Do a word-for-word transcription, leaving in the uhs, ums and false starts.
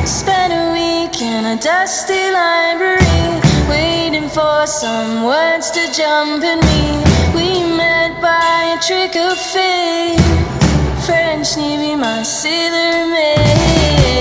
Spent a week in a dusty library, waiting for some words to jump in me. We met by a trick of fate, French Navy, my sailor mate.